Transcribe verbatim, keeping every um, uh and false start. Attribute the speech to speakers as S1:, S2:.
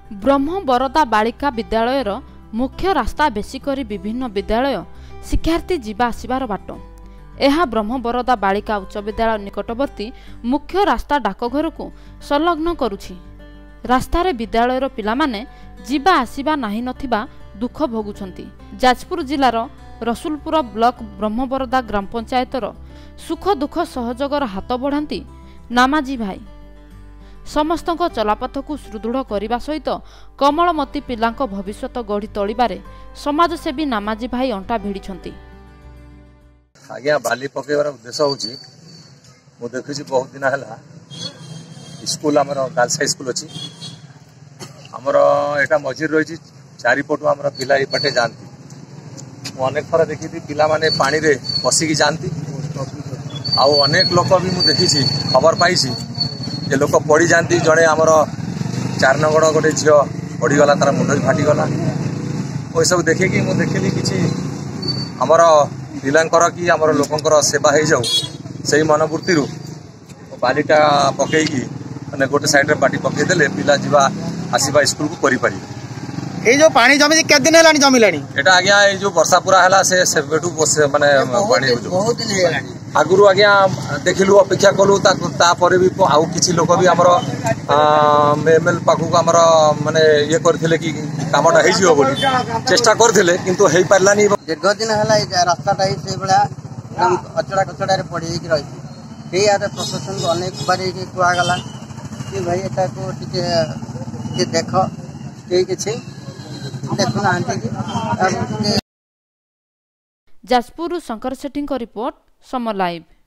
S1: ब्रह्म बरदा बालिका विद्यालयर मुख्य रास्ता बेसिकरी विभिन्न विद्यालय शिक्षार्थी जीवा आसबार बाट। यह ब्रह्म बरदा बालिका उच्च विद्यालय निकटवर्ती मुख्य रास्ता डाकघर को संलग्न करुछि। रास्तार विद्यालयर पिलामाने जीवा आसवा नाही नथिबा दुख भोगुछंती। जाजपुर जिलार रसुलपुर ब्लॉक ब्रह्मबरदा ग्राम पंचायतर सुख दुख सहयोगर हाथ बढ़ाती नामाजी भाई। समस्त चलापथ को सुदृढ़ करने सहित कमलमती पिलांक भविष्यत गढ़ी तोलिबारे समाजसेवी नामाजी भाई अंटा भिड़ी।
S2: आज्ञा बाली पकेबार उद्देश्य होची मु देखुची बहुत दिन है स्कूल आमर गार्लस हाई स्कूल अच्छी आमर एटा मझिर रही चारिपटू आम पिला एपटे जाती अनेक थर देखी पिला माने पानी रे पशिकी जाती आउ अनेक लोक भी मुझे देखी खबर पाई जे लोक पड़ जाती जड़े आमर चार नंगड़ गोटे झील पड़गला तार मुंड भी फाटीगला वो सब देखिकी मुझे देखिली कि आमर पिलांकर कि आमर लोकंकर सेवा हो जाऊ से मनोवृत्ति बालीटा पकईकी मैंने गोटे साइड रे बाटी पकईदे पिला जीवा आसवा स्कूल को करी पारी।
S3: ये जो पानी जमी केते दिन हेलानी जमिलानी
S2: एटा आज्ञा ये जो वर्षा पूरा हैला से सेबेटू माने पानी
S3: बहुत दिन हेलानी
S2: आगुरु आज्ञा देखिलु अपेक्षा कलु ता परे भी आउ किछि लोक भी हमर एमएल पाखु हमर माने ये करथिले कि कामटा हेइ जियो बोली चेष्टा करथिले किंतु हेइ पारलानी।
S3: दीर्घ दिन हैला रास्ताटा ही से बड़ा अचड़ा कचड़ा रे पड़ी कि रही हे यार प्रशासन को अनेक बार कि कुआ गला कि भाई एटा को टिके के देखो के किछि देखु ना aunty
S1: Jajpur Shankar Sethi report Samar live.